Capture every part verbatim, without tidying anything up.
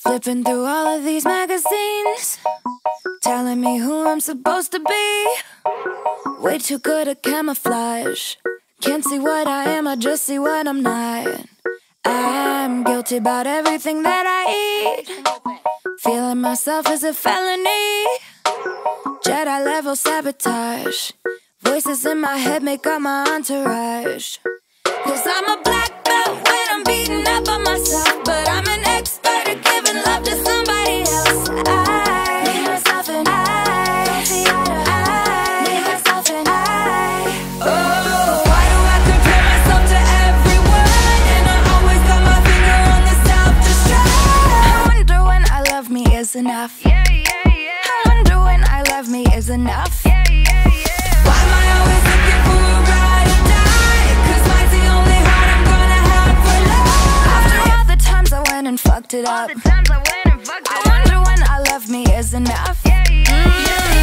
Flipping through all of these magazines, telling me who I'm supposed to be. Way too good at camouflage. Can't see what I am, I just see what I'm not. I'm guilty about everything that I eat. Feeling myself is a felony. Jedi level sabotage. Voices in my head make up my entourage. Cause I'm a black belt when I'm beating up on myself, but I'm an expert at giving love to somebody else. I need myself and I don't see eye to eye. Need myself and I. Oh, why do I compare myself to everyone? And I always got my finger on the self-destruct. I wonder when I love me is enough. Yeah, yeah, yeah. I wonder when I love me is enough. Yeah, yeah, yeah. Why am I always looking for a ride or die? Cause mine's the only heart I'm gonna have for life. After all the times I went and fucked it up, all the times I went and fucked it up, I wonder when I love me is enough. Yeah, yeah, mm. yeah,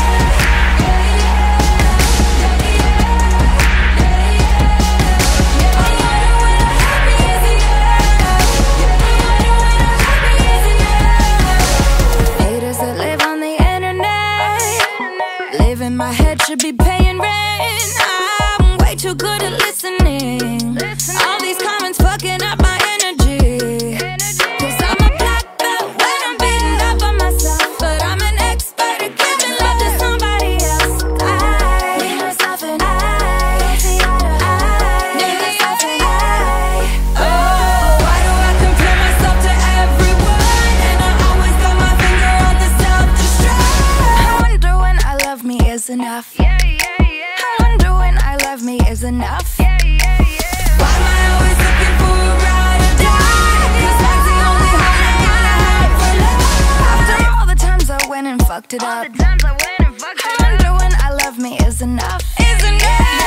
my head should be paying rent. I'm way too good at listening. listening. All these comments fucking up my energy. energy. Cause I'm a black belt when I'm beating up on myself, but I'm an expert at giving love to somebody else. I need myself and I don't see eye to eye. Need myself and I. Oh, why do I compare myself to everyone? And I always got my finger on the self-destruct. I wonder when I love me is enough. Yeah, yeah, yeah. I wonder when I love me is enough. Yeah, yeah, yeah. Why am I always looking for a ride or die? Cause that's the only heart I'm gonna have for life. After all the times I went and fucked it all up, all the times I went and fucked it I wonder up. When I love me is enough. Is enough.